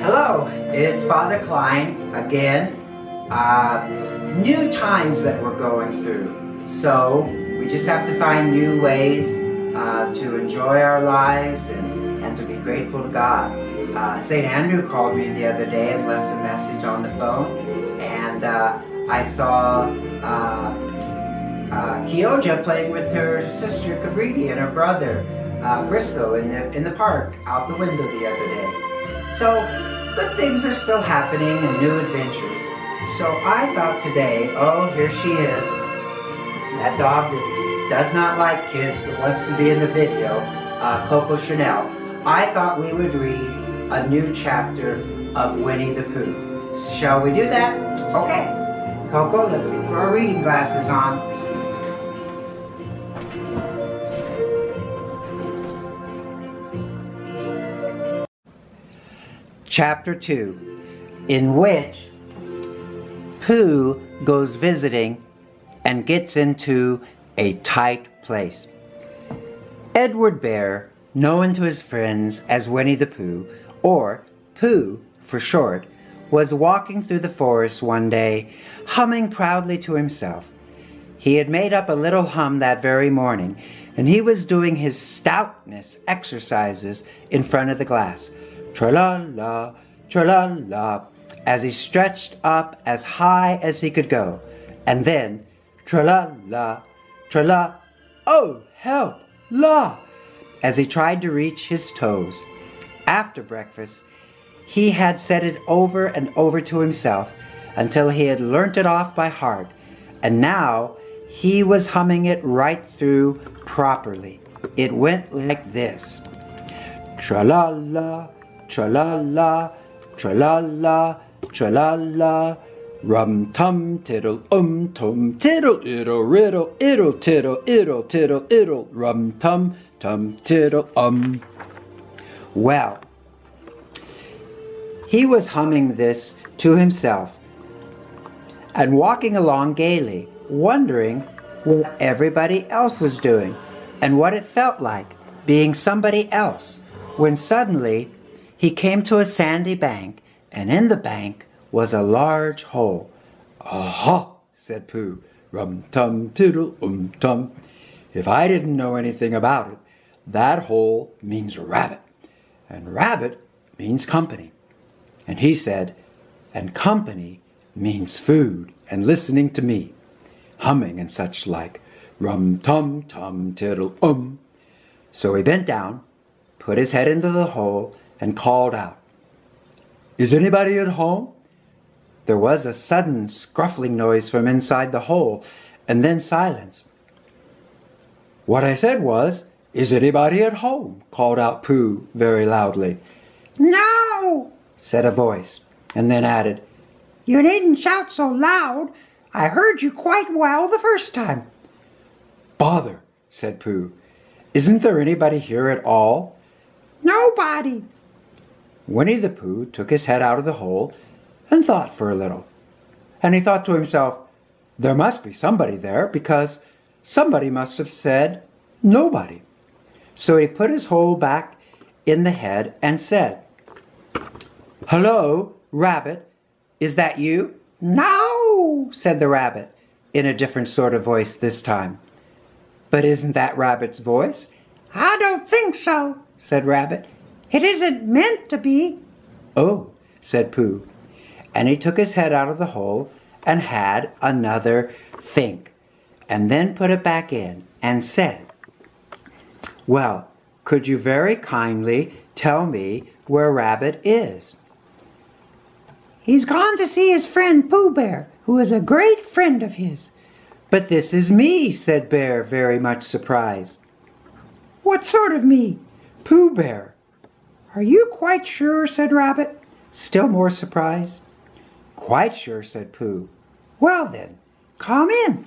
Hello, it's Father Klein again. New times that we're going through. So we just have to find new ways to enjoy our lives and to be grateful to God. St. Andrew called me the other day and left a message on the phone. And I saw Kioja playing with her sister Cabrini and her brother Briscoe in the park out the window the other day. So good things are still happening and new adventures. So I thought today, oh, here she is, that dog that does not like kids but wants to be in the video, Coco Chanel. I thought we would read a new chapter of Winnie the Pooh. Shall we do that? Okay. Coco, let's get our reading glasses on. Chapter 2, in which Pooh goes visiting and gets into a tight place. Edward Bear, known to his friends as Winnie the Pooh, or Pooh for short, was walking through the forest one day, humming proudly to himself. He had made up a little hum that very morning, and he was doing his stoutness exercises in front of the glass. Tra-la-la, tra-la-la, as he stretched up as high as he could go. And then, tra-la-la, tra-la, oh, help, la, as he tried to reach his toes. After breakfast, he had said it over and over to himself until he had learnt it off by heart, and now he was humming it right through properly. It went like this. Tra-la-la, tra-la-la, tra-la-la, tra-la-la, rum-tum, tiddle, tum, tiddle, iddle, riddle, iddle, tiddle, iddle, tiddle, iddle, rum-tum, tum, tiddle, Well, he was humming this to himself and walking along gaily, wondering what everybody else was doing and what it felt like being somebody else, when suddenly he came to a sandy bank, and in the bank was a large hole. "Aha!" said Pooh. "Rum-tum, tiddle, tum. If I didn't know anything about it, that hole means rabbit, and rabbit means company." And he said, "And company means food and listening to me, humming and such like, rum-tum, tum, tiddle, So he bent down, put his head into the hole, and called out, "Is anybody at home?" There was a sudden scruffling noise from inside the hole, and then silence. "What I said was, 'Is anybody at home?'" called out Pooh very loudly. "No," said a voice, and then added, "You needn't shout so loud. I heard you quite well the first time." "Bother," said Pooh. "Isn't there anybody here at all?" "Nobody." Winnie the Pooh took his head out of the hole and thought for a little. And he thought to himself, there must be somebody there, because somebody must have said nobody. So he put his hole back in the head and said, "Hello, Rabbit, is that you?" "No," said the rabbit, in a different sort of voice this time. "But isn't that Rabbit's voice?" "I don't think so," said Rabbit. "It isn't meant to be." "Oh," said Pooh, and he took his head out of the hole and had another think, and then put it back in and said, "Well, could you very kindly tell me where Rabbit is?" "He's gone to see his friend Pooh Bear, who is a great friend of his." "But this is me," said Bear, very much surprised. "What sort of me?" "Pooh Bear." "Are you quite sure?" said Rabbit, still more surprised. "Quite sure," said Pooh. "Well then, come in."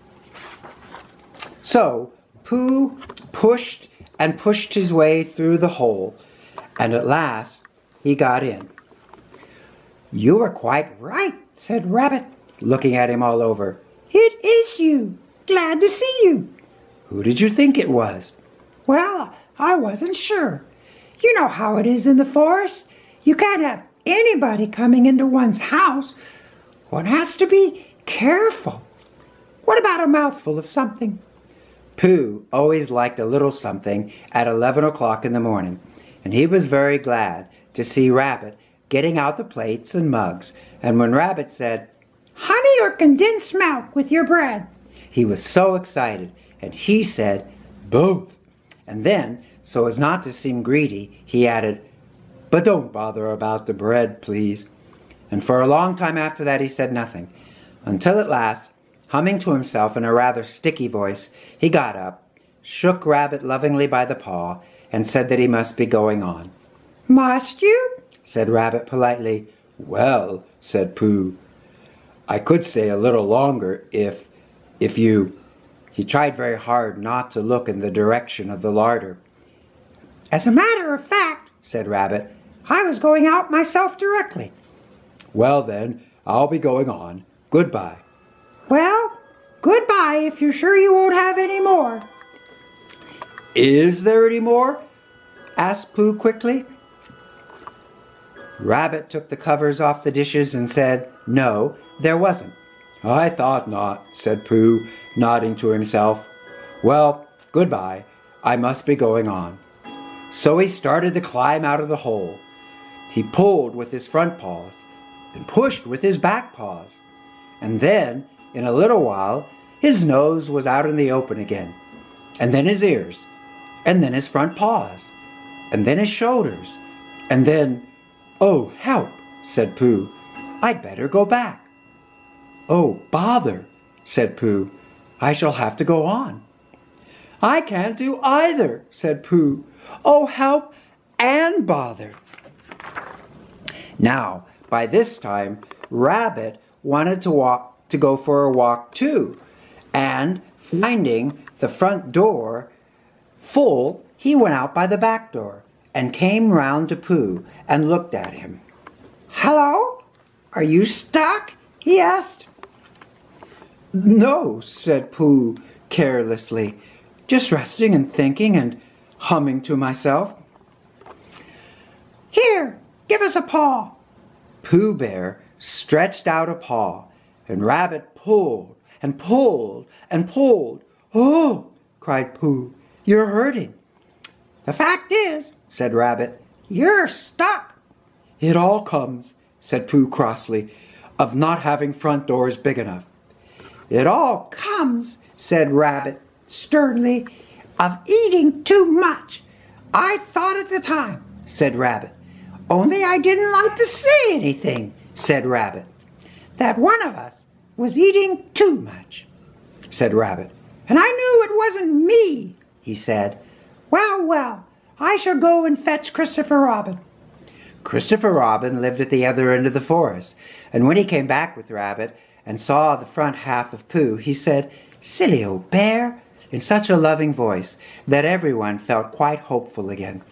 So Pooh pushed and pushed his way through the hole, and at last he got in. "You are quite right," said Rabbit, looking at him all over. "It is you. Glad to see you." "Who did you think it was?" "Well, I wasn't sure. You know how it is in the forest. You can't have anybody coming into one's house, one has to be careful. What about a mouthful of something? Pooh always liked a little something at 11 o'clock in the morning, and he was very glad to see Rabbit getting out the plates and mugs. And when Rabbit said, "Honey or condensed milk with your bread?" he was so excited, and he said, "Both." And then, so as not to seem greedy, he added, "But don't bother about the bread, please." And for a long time after that he said nothing, until at last, humming to himself in a rather sticky voice, he got up, shook Rabbit lovingly by the paw, and said that he must be going on. "Must you?" said Rabbit politely. "Well," said Pooh, "I could stay a little longer if you—" He tried very hard not to look in the direction of the larder. "As a matter of fact," said Rabbit, "I was going out myself directly." "Well then, I'll be going on. Goodbye." "Well, goodbye if you're sure you won't have any more." "Is there any more?" asked Pooh quickly. Rabbit took the covers off the dishes and said, no, there wasn't. "I thought not," said Pooh, nodding to himself. "Well, goodbye. I must be going on." So he started to climb out of the hole. He pulled with his front paws and pushed with his back paws. And then, in a little while, his nose was out in the open again. And then his ears. And then his front paws. And then his shoulders. And then, "Oh, help," said Pooh. "I'd better go back." "Oh, bother," said Pooh. "I shall have to go on." "I can't do either," said Pooh. "Oh, help and bother." Now, by this time, Rabbit wanted to go for a walk too, and finding the front door full, he went out by the back door and came round to Pooh and looked at him. "Hello? Are you stuck?" he asked. "No," said Pooh carelessly, "just resting and thinking and humming to myself." "Here, give us a paw." Pooh Bear stretched out a paw, and Rabbit pulled and pulled and pulled. "Oh!" cried Pooh, "you're hurting." "The fact is," said Rabbit, "you're stuck." "It all comes," said Pooh crossly, "of not having front doors big enough." "It all comes," said Rabbit sternly, "of eating too much. I thought at the time," said Rabbit, "only I didn't like to say anything," said Rabbit, "that one of us was eating too much," said Rabbit. "And I knew it wasn't me," he said. "Well, well, I shall go and fetch Christopher Robin." Christopher Robin lived at the other end of the forest, and when he came back with Rabbit and saw the front half of Pooh, he said, "Silly old bear," in such a loving voice that everyone felt quite hopeful again.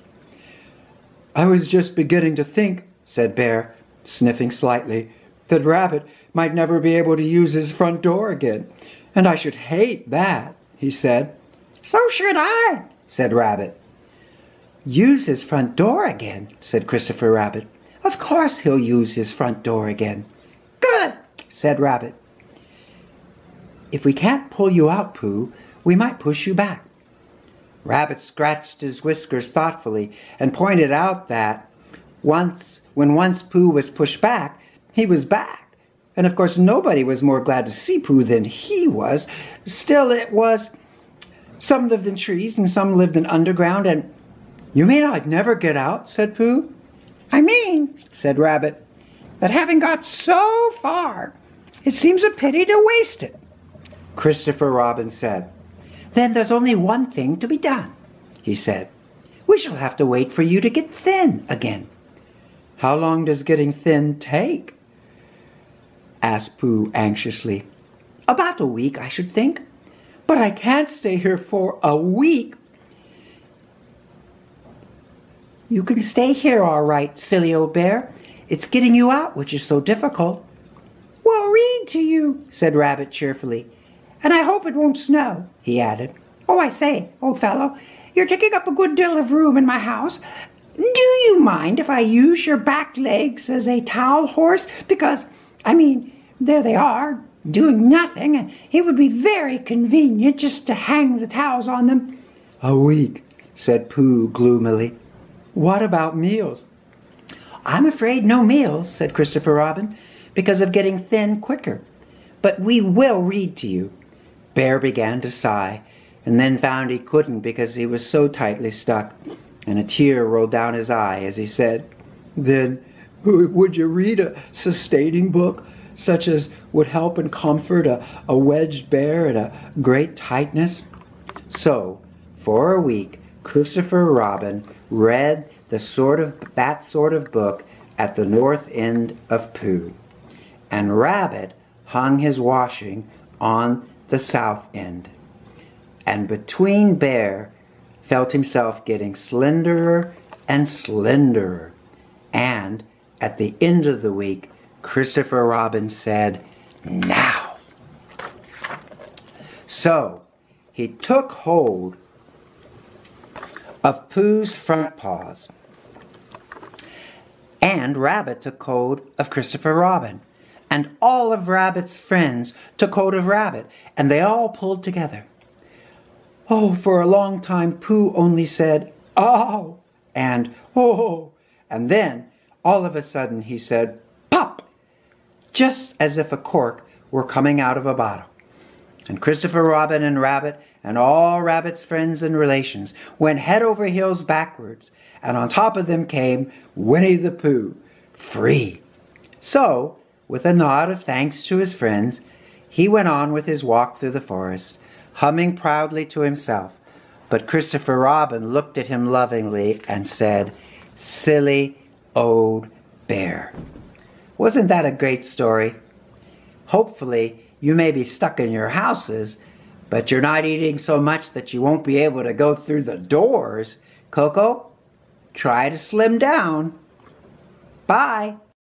"I was just beginning to think," said Bear, sniffing slightly, "that Rabbit might never be able to use his front door again, and I should hate that," he said. "So should I," said Rabbit. "Use his front door again," said Christopher Rabbit. "Of course he'll use his front door again." "Good," said Rabbit. "If we can't pull you out, Pooh, we might push you back." Rabbit scratched his whiskers thoughtfully and pointed out that when once Pooh was pushed back, he was back. And of course nobody was more glad to see Pooh than he was. Still it was, some lived in trees and some lived in underground, and "You mean I'd never get out?" said Pooh. "I mean," said Rabbit, "that having got so far, it seems a pity to waste it." Christopher Robin said, "Then there's only one thing to be done," he said. "We shall have to wait for you to get thin again." "How long does getting thin take?" asked Pooh anxiously. "About a week, I should think." "But I can't stay here for a week." "You can stay here all right, silly old bear. It's getting you out which is so difficult." "We'll read to you," said Rabbit cheerfully. "And I hope it won't snow," he added. "Oh, I say, old fellow, you're taking up a good deal of room in my house. Do you mind if I use your back legs as a towel horse? Because, there they are, doing nothing, and it would be very convenient just to hang the towels on them." "A week," said Pooh gloomily. "What about meals?" "I'm afraid no meals," said Christopher Robin, "because of getting thin quicker. But we will read to you." Bear began to sigh, and then found he couldn't because he was so tightly stuck, and a tear rolled down his eye as he said, "Then would you read a sustaining book, such as would help and comfort a wedged bear at a great tightness?" So, for a week, Christopher Robin read that sort of book at the north end of Pooh, and Rabbit hung his washing on the south end. And between Bear felt himself getting slenderer and slenderer. And at the end of the week, Christopher Robin said, "Now." So he took hold of Pooh's front paws, and Rabbit took hold of Christopher Robin, and all of Rabbit's friends took hold of Rabbit, and they all pulled together. Oh, for a long time Pooh only said, "Oh," and "Oh," and then all of a sudden he said, "Pop," just as if a cork were coming out of a bottle. And Christopher Robin and Rabbit and all Rabbit's friends and relations went head over heels backwards, and on top of them came Winnie the Pooh, free. So, with a nod of thanks to his friends, he went on with his walk through the forest, humming proudly to himself. But Christopher Robin looked at him lovingly and said, "Silly old bear." Wasn't that a great story? Hopefully, you may be stuck in your houses, but you're not eating so much that you won't be able to go through the doors. Coco, try to slim down. Bye.